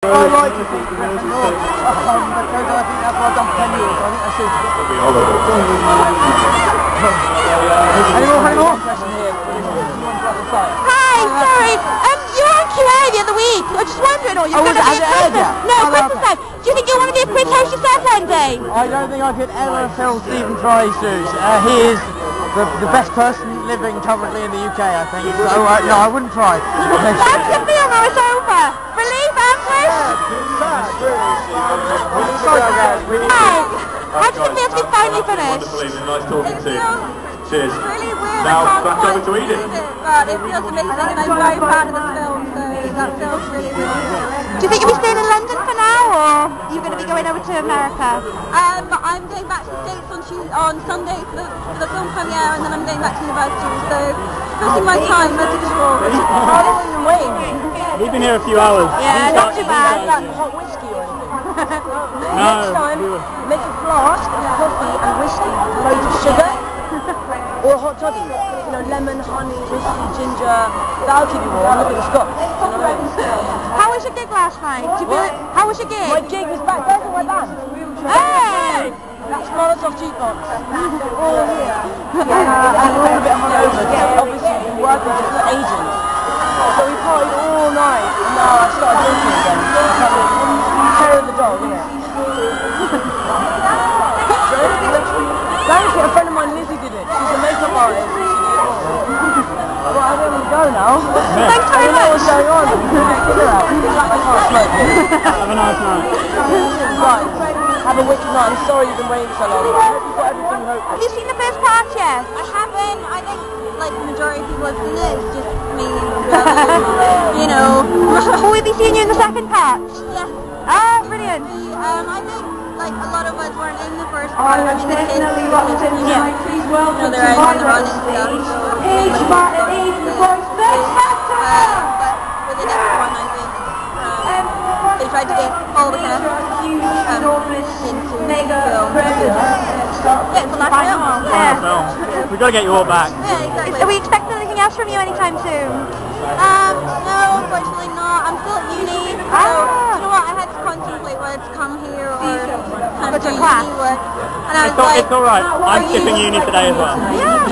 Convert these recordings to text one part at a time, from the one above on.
I like to think Griffin North because I think that's what I've done for 10 years. I think that's suitable. Any more? Hi, sorry. You were on QA the other week. I was just wondering, or you're going to be a Christmas? No, Christmas time. Do you think you want to be a Prince House yourself one day? I don't think I could ever fill Stephen Fry's shoes. He is the best person living currently in the UK, I think. So, no, I wouldn't try. How's the film now it's over? Relief, Angus? Hi. How does it feel to be finally finished? Nice talking to you. Cheers. Really weird. Now back over to Edith. But it feels amazing, and I'm very proud of the film. So that feels really, really good. Do you think you'll be staying in London for now, or are you going to be going over to America? I'm going back to the States on Sunday for the film premiere, and then I'm going back to university. So spending my time most of the school. How long have you been waiting? We've been here a few hours. Yeah, not too bad. Like hot whiskey or anything? No. Next time, make a flask of coffee and whiskey, loads of sugar. Or a hot toddy, you know, lemon, honey, whiskey, ginger. That'll keep you warm. Look at the Scotch. You know what I mean? How was your gig last night? How was your gig? My gig was back there with my band. Hey! That's Molotov Jukebox. They're all here. And we're a bit hungover. Obviously, we've been working just for ages. So we partied all night, and now I started drinking again. Terror of the dog, innit? Thank you. A friend of mine, Lizzie, did it. She's a makeup artist. She did it all. Well, I don't want to go now. Thanks very I don't know much. what's going on. Figure out. I can't smoke it. Have a nice night. Right. Have a wicked night. I'm sorry you've been waiting so long. I hope you've got everything you hope for. Have you seen the first part yet? I haven't. I think like the majority of people have seen it. It's just me, really, you know. Will we be seeing you in the second part? Yeah. Ah, brilliant. I think like a lot of us weren't in the first part. I mean, the kids, you know, they're out on the run and stuff. But for the next one, I think they tried to get all the cast into the film. Yeah, it's the last film. Yeah. We've got to get you all back. Yeah, exactly. Are we expecting anything else from you anytime soon? No, unfortunately not. I'm still at uni. So, you know what? I had to contemplate whether to come here or kind of do class. uni work. And I was like, It's alright. I'm skipping uni today as well.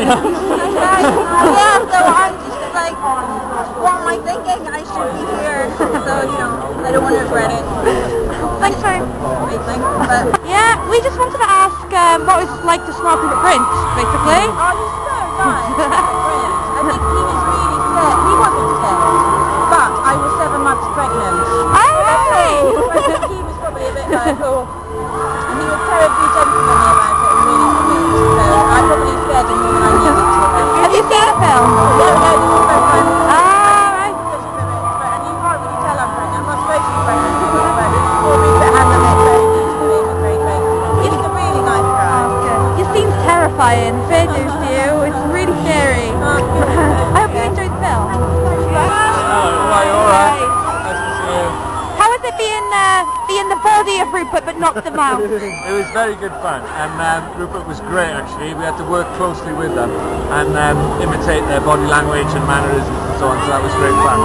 yeah, so I'm just like, what am I thinking? I should be here. So, you know, I don't want to regret it. Thanks for... Amazing. But, Yeah, we just wanted to ask what it was like to smell Rupert Prince, basically. oh, he's so nice. Brilliant. I think he was really scared. He wasn't scared. But I was 7 months pregnant. Oh, lovely! I think he was probably a bit like, oh. And he was terribly gentle with me about it and really sweet. So I probably scared him more than I needed to. Have you seen the film? No, this is the first time. Ah, right. And you can't really tell I'm pregnant. I'm not supposed to be pregnant. But it's 4 weeks at hand on it, so it's very great. He's a really nice guy. You seem terrifying. Fair dues to you. It's really scary. I hope you enjoyed the film. Alright. Nice to see you. How was it being the body of Rupert but not the mouth? It was very good fun, and Rupert was great actually. We had to work closely with them and imitate their body language and mannerisms and so on, so that was great fun.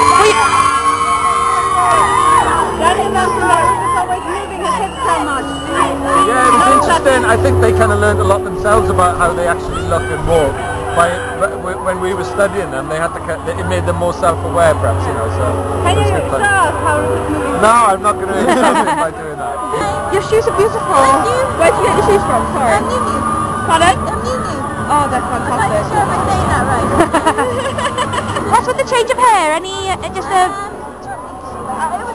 Yeah, it was interesting. I think they kind of learned a lot themselves about how they actually look and walk. When we were studying them, it made them more self-aware perhaps, you know, so it was good fun. No, I'm not going to insult him by doing that. Your shoes are beautiful. Where'd you get your shoes from? Sorry. Pardon? Oh, they're I'm not fantastic. sure if I'm saying that right. What's with the change of hair? Any, just a... It was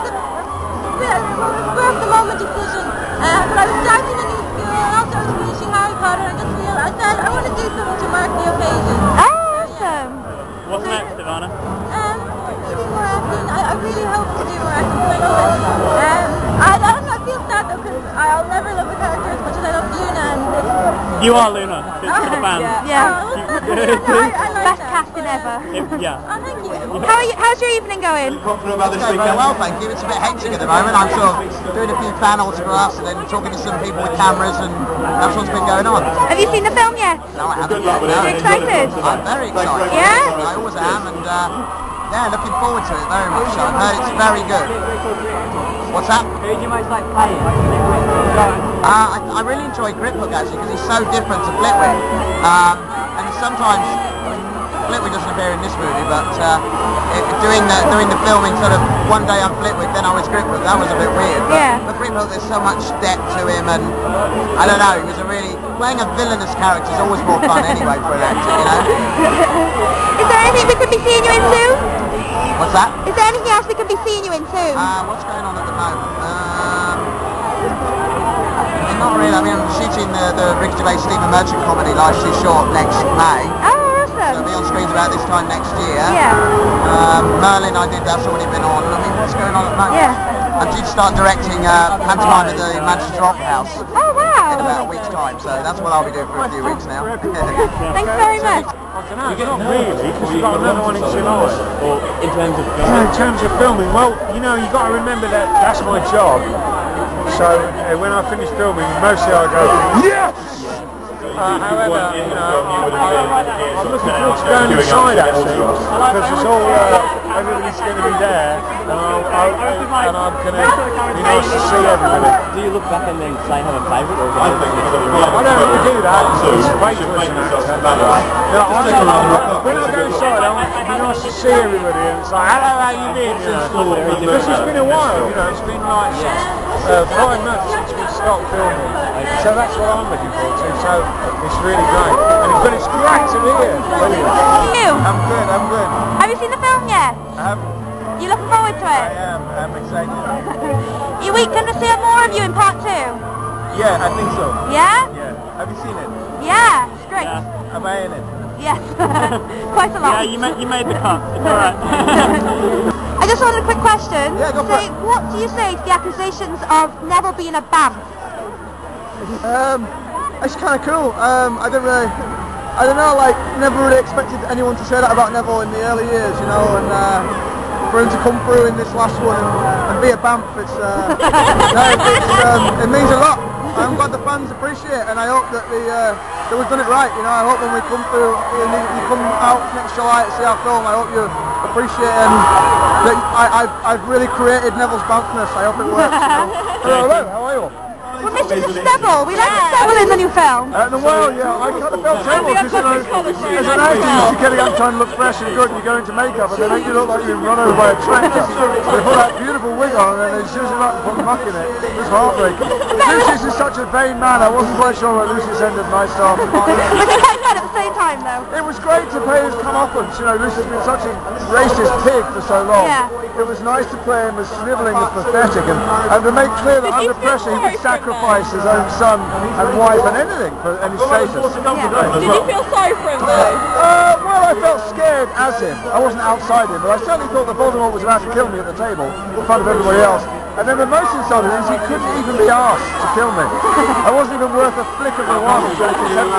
a spur of the moment decision. But I was starting a new school and also I was finishing Harry Potter and just realized I said I want to do something to mark the occasion. Awesome. What's next, Ivana? Maybe more acting. I really hope to do more acting. I know it. I don't know, I feel sad though because I'll never love the character as much as I love Luna and it's... You are Luna, to the fans. Yeah. I like Best that. casting ever. Yeah. Oh, thank you. How's your evening going? Very well, thank you. It's a bit hectic at the moment. I'm sort of doing a few fan autographs and then talking to some people with cameras, and that's what's been going on. Have you seen the film yet? No, I haven't yet. Are you excited? I'm very excited. Yeah? I always am, and Yeah, looking forward to it very much. I've heard it's very good. What's that? Who do you most like playing? I really enjoy Griphook actually because he's so different to Flitwick. And sometimes, Flitwick doesn't appear in this movie, but doing the filming sort of one day I'm Flitwick, then I was Griphook, that was a bit weird. But Griphook, there's so much depth to him, and I don't know, he was playing a villainous character is always more fun anyway for an actor, you know? Is there anything we could be seeing you in soon? What's that? Is there anything else we could be seeing you in soon? What's going on at the moment? Not really. I mean, I'm shooting the Ricky Gervais Stephen Merchant comedy Life's Too Short next May. Oh, awesome. It'll be on screens about this time next year. Yeah. Merlin I did, that's already been on. I mean, what's going on at the moment? Yeah. I'm due to start directing pantomime at the Manchester Opera House Oh, wow. in about a week's time, so that's what I'll be doing for a few weeks now. Thanks very much. Not really, because you've got another one in July. Or in terms of In terms of filming, well, you know, you've got to remember that that's my job. So when I finish filming, mostly I go, yes! However, you know, I'm looking forward to going inside actually, because it's all, everybody's going to be there, and I'm going to be nice to see everybody. do you look back and then say have a favourite, or is it I don't really do that, it's great to as an actor. No, when I go inside, I want to be nice to see everybody, and it's like, hello, how you been? You know, because it's been a while, you know, it's been like 5 months since we stopped filming, so that's what I'm looking forward to, so it's really great. But it's great to be here. You? I'm good. Have you seen the film yet? I haven't. You looking forward to it? I'm excited. You going to see more of you in part 2? Yeah, I think so. Yeah? Yeah. Have you seen it? Yeah, it's great. Am I in it? Yes. Quite a lot. Yeah, you made the cut. It's alright. I just wanted a quick question. Yeah, go for it. What do you say to the accusations of Neville being a BAMF? It's kind of cool. I don't know, like, never really expected anyone to say that about Neville in the early years, you know, and for him to come through in this last one and be a BAMF, it means a lot. I'm glad the fans appreciate it, and I hope that we've done it right, you know. I hope when we come through, you come out next July to see our film, I hope you appreciate that I've really created Neville's BAMFness. I hope it works, you know. Hello, how are you? We're missing the stubble. We like the stubble in the new film. Well, yeah, I kind of felt terrible because as an actor, you're getting up trying to look fresh and good, and you go into makeup, and they make you look like you've been run over by a tractor. They put that beautiful wig on, and then they zhuzh it up and put muck in it. It was heartbreaking. Lucius is such a vain man. I wasn't quite sure where Lucius ended my star. Was it quite fun at the same time, though? It was great to play his comeuppance. You know, Lucius has been such a racist pig for so long. Yeah. It was nice to play him as snivelling as pathetic, and to make clear that under pressure he could sacrifice his own son and wife and anything for any status. Yeah. Did you feel sorry for him though? Well, I felt scared as him. I wasn't outside him, but I certainly thought that Voldemort was about to kill me at the table in front of everybody else. And then the most insulting is he couldn't even be asked to kill me. I wasn't even worth a flick of the wand. And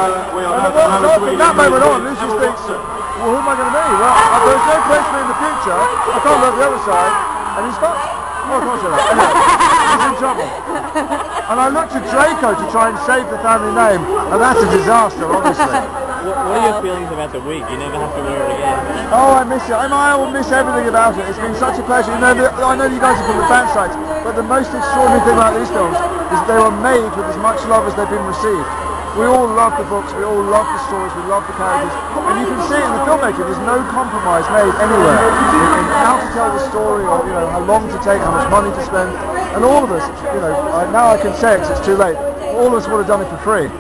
from that moment on, Lucius thinks, well, who am I going to be? Well, there's no place for me in the future. I can't go to the other side. And he stops. Oh, of course you're right. Anyway, he's in trouble. And I looked to Draco to try and save the family name, and that's a disaster, obviously. What are your feelings about the wig? You never have to wear it again. Oh, I miss it. I will miss everything about it. It's been such a pleasure. You know, I know you guys are from the fan sites, but the most extraordinary thing about these films is they were made with as much love as they've been received. We all love the books, we all love the stories, we love the characters, and you can see it in the filmmaking. There's no compromise made anywhere in how to tell the story, or you know, how long to take, how much money to spend, and all of us, you know, now I can say it 'cause it's too late. All of us would have done it for free.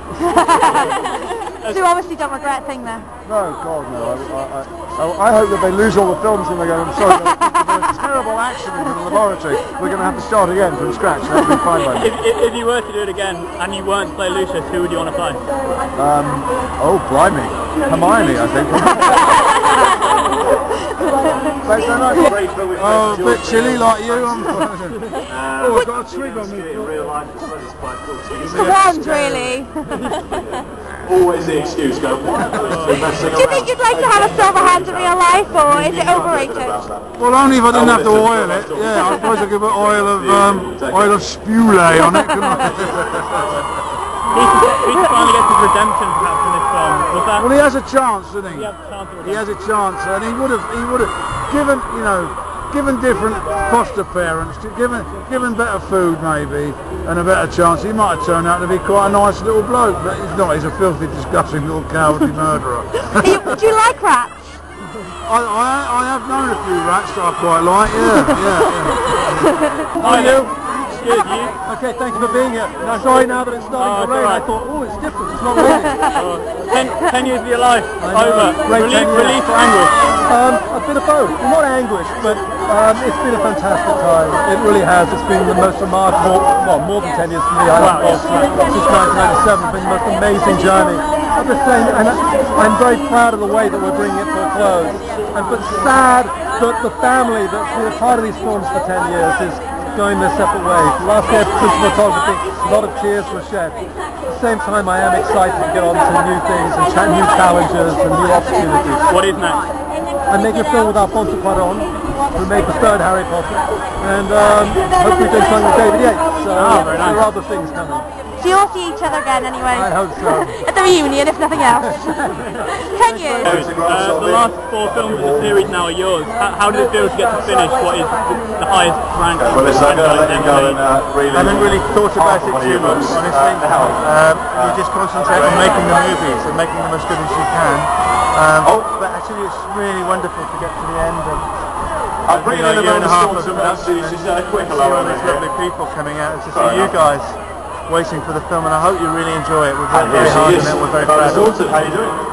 So you obviously don't regret a thing then? No, God, no. I hope that they lose all the films and they go, I'm sorry, there was a terrible accident in the laboratory. We're going to have to start again from scratch. That'll be fine by me. If you were to do it again and you weren't to play Lucius, who would you want to play? Oh, blimey. Hermione, I think. Thanks so much. Oh, a bit chilly like you. Oh, I've got a twig on me. It's the wand, really. Always the excuse, go. Do you think you'd like to have a silver hand in real life, or is it overrated? Well, only if I didn't have to oil it. Yeah, I suppose I could put oil of spule on it, couldn't I? He finally gets his redemption perhaps in this film. Was that? Well, he has a chance, doesn't he? He has a chance of He has a chance, and he would have. given different foster parents, given better food maybe, and a better chance, he might have turned out to be quite a nice little bloke, but he's not. He's a filthy, disgusting little cowardly murderer. Do you like rats? I have known a few rats that I quite like, yeah. Hi, Lou. Good, you? Okay, thank you for being here. Sorry now that it's starting to rain, I thought, it's different, it's not raining. 10 years of your life, over. Relief or anguish? A bit of both. Not anguish, but it's been a fantastic time. It really has. It's been the most remarkable, well, more than 10 years for me. Since 1997, it's been the most amazing journey. I'm just saying, and I'm very proud of the way that we're bringing it to a close. But sad that the family that's been a part of these films for 10 years is going their separate ways. Last year, cinematography, a lot of tears were shed. At the same time, I am excited to get on to new things and new challenges and new opportunities. What is next? I'm making a film with Alfonso Cuarón, who made the third Harry Potter, and hopefully doing something with David Yates. So very nice. there are other things coming. So you'll see each other again anyway? I hope so. At the reunion, if nothing else. 10 years. The last 4 films of the series now are yours. How did it feel to get to finish what is the highest rank? Well, listen, I'm going to let you go and really... I haven't really thought about it too much, honestly. You just concentrate on making the movies and making them as good as you can. But actually it's really wonderful to get to the end of I'm bringing in a year and a half of these lovely people coming out and to see you guys waiting for the film, and I hope you really enjoy it. We're very hard on it, we're very proud of it. How are you doing?